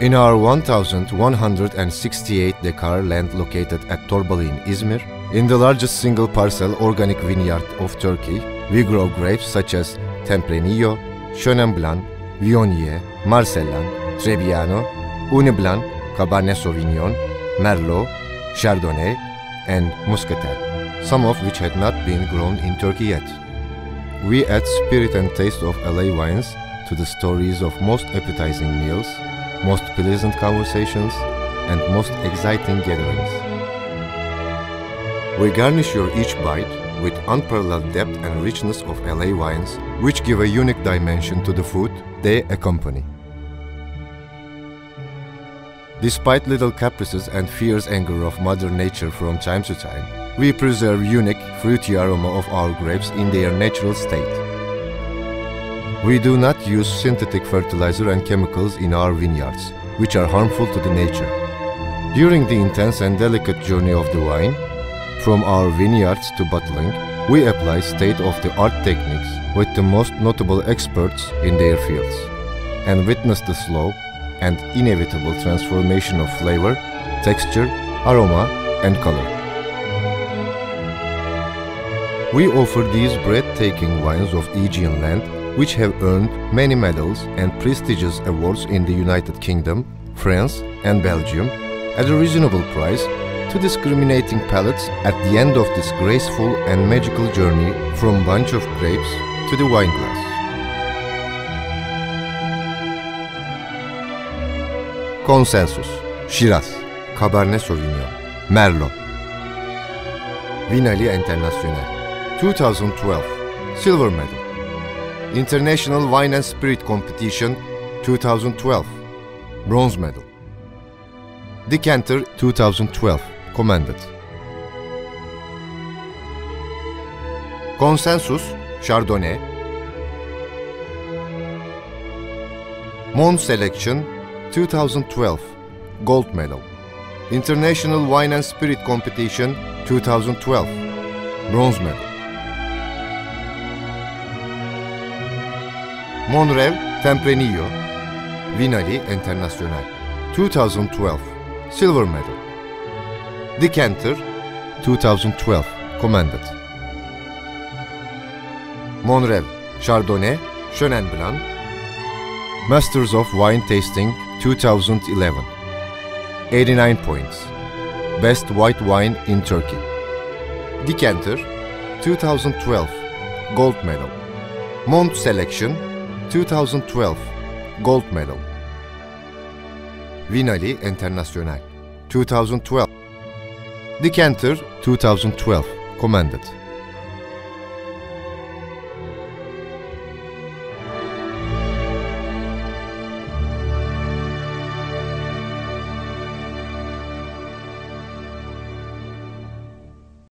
In our 1,168 dekar land located at Torbalı in Izmir, in the largest single parcel organic vineyard of Turkey, we grow grapes such as Tempranillo, Chenin Blanc, Viognier, Marcellan, Trebbiano, Ugni Blanc, Cabernet Sauvignon, Merlot, Chardonnay, and Muscatel, some of which had not been grown in Turkey yet. We add spirit and taste of LA wines to the stories of most appetizing meals, most pleasant conversations, and most exciting gatherings. We garnish your each bite with unparalleled depth and richness of LA wines, which give a unique dimension to the food they accompany. Despite little caprices and fierce anger of Mother Nature from time to time, we preserve unique, fruity aroma of our grapes in their natural state. We do not use synthetic fertilizer and chemicals in our vineyards, which are harmful to the nature. During the intense and delicate journey of the wine, from our vineyards to bottling, we apply state-of-the-art techniques with the most notable experts in their fields, and witness the slow and inevitable transformation of flavor, texture, aroma, and color. We offer these breathtaking wines of Aegean land, which have earned many medals and prestigious awards in the United Kingdom, France, and Belgium, at a reasonable price to discriminating palates at the end of this graceful and magical journey from bunch of grapes to the wine glass. Consensus, Shiraz, Cabernet Sauvignon, Merlot. Vinali International, 2012, Silver Medal. International Wine and Spirit Competition, 2012, Bronze Medal. Decanter, 2012, Commended. Consensus, Chardonnay. Monde Selection, 2012, Gold Medal. International Wine and Spirit Competition, 2012, Bronze Medal. Monrev Tempranillo, Vinali International, 2012, Silver Medal. Decanter, 2012, Commended. Monrev Chardonnay, Chenin Blanc, Masters of Wine Tasting, 2011, 89 points, Best White Wine in Turkey. Decanter, 2012, Gold Medal. Monde Selection, 2012, Gold Medal. Vinali International, 2012. Decanter, 2012, Commended.